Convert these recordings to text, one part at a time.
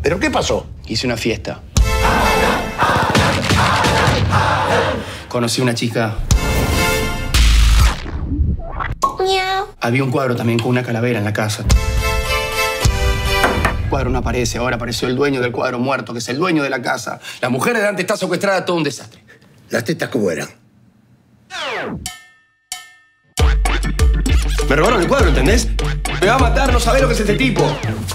¿Pero qué pasó? Hice una fiesta. Conocí una chica. Miau. Había un cuadro también con una calavera en la casa. El cuadro no aparece, ahora apareció el dueño del cuadro muerto, que es el dueño de la casa. La mujer de Dante está secuestrada, todo un desastre. ¿Las tetas cómo eran? Me robaron el cuadro, ¿entendés? Me va a matar, no sabés lo que es este tipo.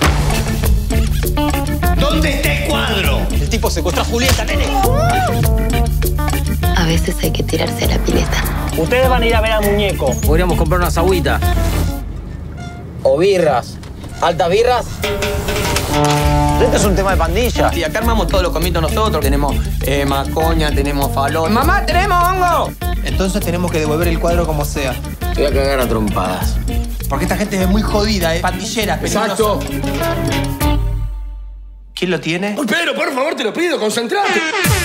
¿Dónde está el cuadro? El tipo secuestró a Julieta, nene. A veces hay que tirarse a la pileta. Ustedes van a ir a ver al muñeco. Podríamos comprar unas agüitas. O birras. ¿Altas birras? Este es un tema de pandilla. Y acá armamos todos los comitos nosotros. Tenemos macoña, tenemos falón. ¡Mamá, tenemos hongo! Entonces tenemos que devolver el cuadro como sea. Te voy a cagar a trompadas. Porque esta gente es muy jodida, pandillera, peligrosa. Exacto. ¿Quién lo tiene? Uy, Pedro, por favor, te lo pido, concentrate.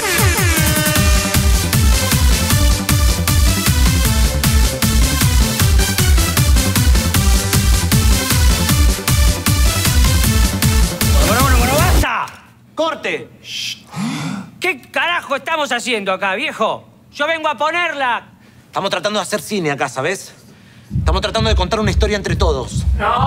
Bueno, basta. ¡Corte! ¿Qué carajo estamos haciendo acá, viejo? Yo vengo a ponerla. Estamos tratando de hacer cine acá, ¿sabes? Estamos tratando de contar una historia entre todos.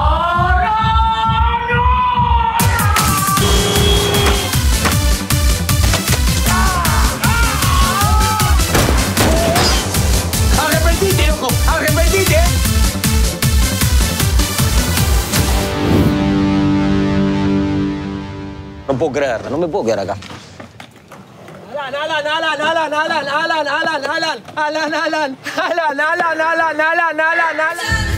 ¡Arrepentite, loco! ¡Arrepentite! No puedo creerlo, no me puedo quedar acá. Alan.